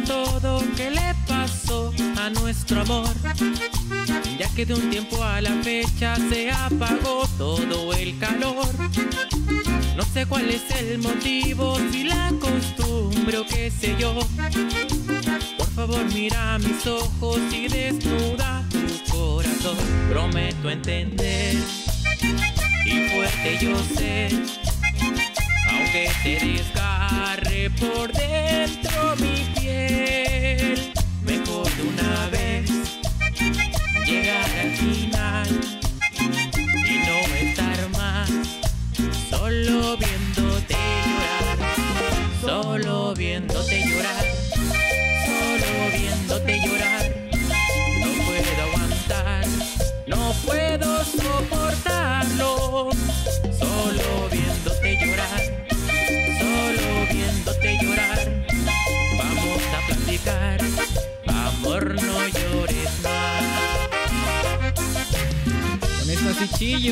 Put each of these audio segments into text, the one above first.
todo que le pasó a nuestro amor, ya que de un tiempo a la fecha se apagó todo el calor. No sé cuál es el motivo, si la costumbre o qué sé yo. Por favor mira mis ojos y desnuda tu corazón. Prometo entender y fuerte yo sé, aunque te desgarre por dentro mi piel. Mejor de una vez llegar al final y no estar más solo viéndote llorar, solo viéndote llorar, solo viéndote llorar. No puedo aguantar, no puedo soportarlo, solo viéndote llorar, solo viéndote llorar. Vamos a platicar, amor, no llores más. Con esto así chillo.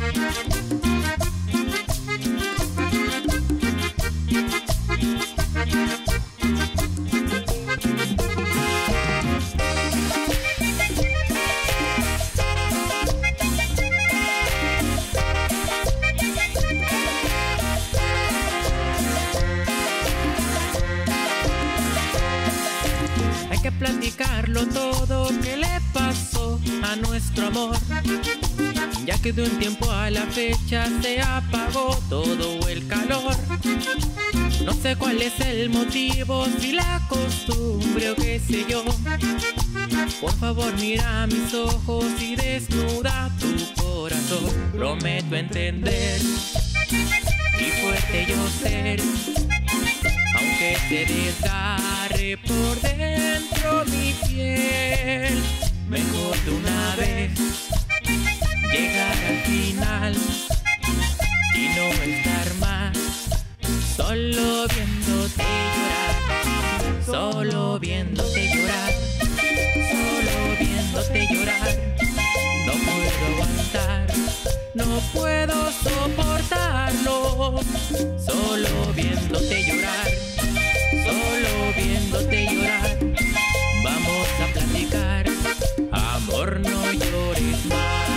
Hay que platicarlo todo que le pasó a nuestro amor, ya que de un tiempo a la fecha se apagó todo el calor. No sé cuál es el motivo, si la costumbre o qué sé yo. Por favor mira mis ojos y desnuda tu corazón. Prometo entender y fuerte yo ser, aunque te desgarre por dentro mi piel. Mejor de una vez llegar al final y no estar más solo viéndote llorar, solo viéndote llorar, solo viéndote llorar. No puedo aguantar, no puedo soportarlo, solo viéndote llorar, solo viéndote llorar. Vamos a platicar, amor, no llores más.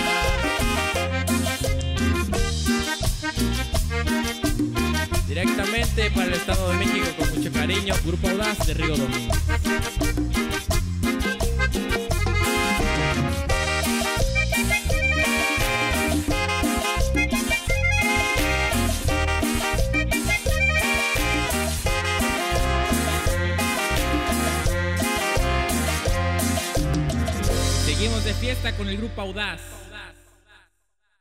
Directamente para el Estado de México, con mucho cariño, Grupo Audaz de Río Domingo. Seguimos de fiesta con el Grupo Audaz.